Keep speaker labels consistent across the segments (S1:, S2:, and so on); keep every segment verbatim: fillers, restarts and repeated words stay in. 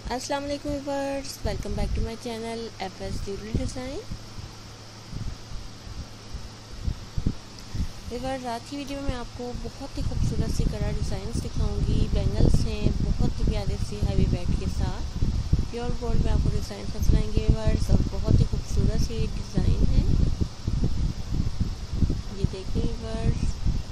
S1: अस्सलाम वालेकुम viewers, welcome back to my channel F S jewellery design. Viewers, आज की वीडियो में आपको बहुत ही खूबसूरत सी कलर डिज़ाइंस दिखाऊंगी। बैंगल्स हैं बहुत ही प्यारे सी हैवी वेट के साथ प्योर गोल्ड में आपको डिज़ाइन नजराएंगे व्यूअर्स, और बहुत ही खूबसूरत सी डिज़ाइन है। ये देखिए व्यूअर्स,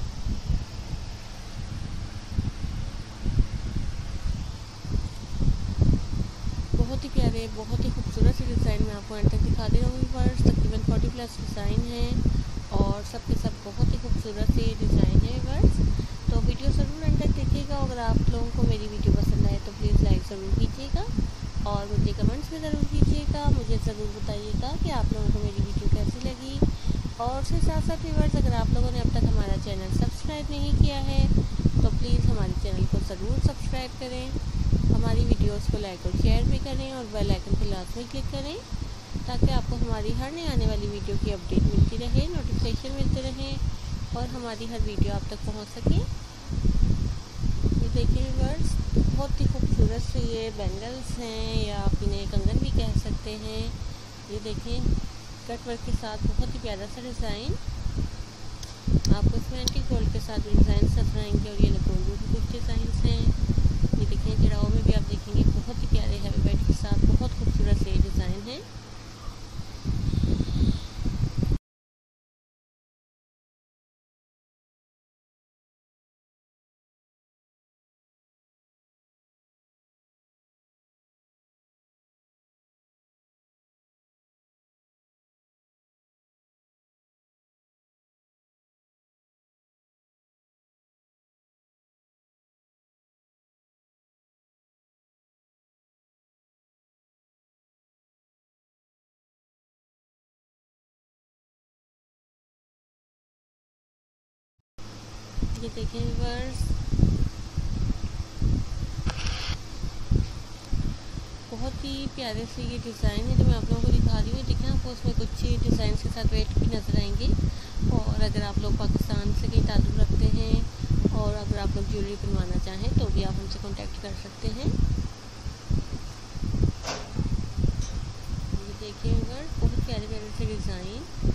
S1: बहुत ही प्यारे बहुत ही खूबसूरत सी डिज़ाइन में आपको एंड तक दिखा दे रहा हूँ व्यूअर्स। तकरीबन फोर्टी प्लस डिज़ाइन है और सब के सब बहुत ही खूबसूरत सी डिज़ाइन है व्यूअर्स। तो वीडियो ज़रूर एंड तक देखिएगा। अगर आप लोगों को मेरी वीडियो पसंद आए तो प्लीज़ लाइक ज़रूर कीजिएगा और मुझे कमेंट्स में ज़रूर कीजिएगा। मुझे ज़रूर बताइएगा कि आप लोगों को मेरी वीडियो कैसी लगी। और उसके साथ साथ व्यूअर्स, अगर आप लोगों ने अब तक हमारा चैनल सब्सक्राइब नहीं किया है तो प्लीज़ हमारे चैनल को ज़रूर सब्सक्राइब करें, हमारी वीडियोस को लाइक और शेयर भी करें और बेल आइकन पर लाजमी क्लिक करें ताकि आपको हमारी हर नई आने वाली वीडियो की अपडेट मिलती रहे, नोटिफिकेशन मिलते रहें और हमारी हर वीडियो आप तक पहुंच सके। ये देखिए व्यूअर्स, बहुत ही खूबसूरत से ये बैंगल्स हैं या आप इन्हें कंगन भी कह सकते हैं। ये देखें, कट वर्क के साथ बहुत ही प्यारा सा डिज़ाइन। आपको इसमें एंटी गोल्ड के साथ भी डिज़ाइन नजर आएंगे और ये गोल्ड में भी कुछ डिज़ाइन हैं। ये देखें, जड़ाओं में भी आप देखेंगे बहुत ही प्यारे हैवी वेट के साथ बहुत खूबसूरत से डिज़ाइन है। ये देखें व्यूअर्स, बहुत ही प्यारे से ये डिज़ाइन है जो मैं आप लोगों को दिखा रही हूँ। देखें, आपको उसमें कुछ डिज़ाइन के साथ वेट भी नजर आएंगे। और अगर आप लोग पाकिस्तान से कहीं ताल्लुक़ रखते हैं और अगर आप लोग ज्वेलरी बनवाना चाहें तो भी आप हमसे कांटेक्ट कर सकते हैं। ये देखिए व्यूअर्स, बहुत प्यारे प्यारे से डिज़ाइन।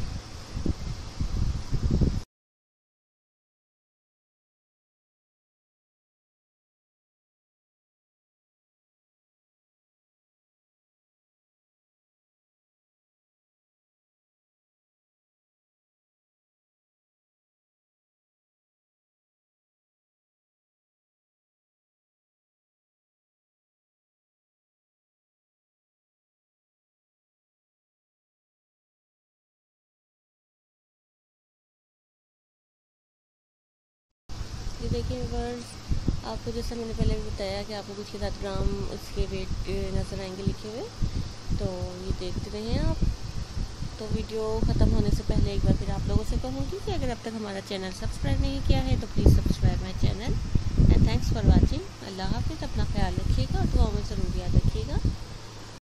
S1: ये देखिए व्यूअर्स, आपको जैसा मैंने पहले भी बताया कि आपको कुछ के साथ ग्राम उसके वेट नज़र आएंगे लिखे हुए, तो ये देखते रहें आप। तो वीडियो ख़त्म होने से पहले एक बार फिर आप लोगों से कहूँगी कि अगर अब तक हमारा चैनल सब्सक्राइब नहीं किया है तो please subscribe my channel and thanks for watching. अल्लाह हाफिज़, अपना ख्याल रखिएगा और दुआओं में ज़रूर याद रखिएगा।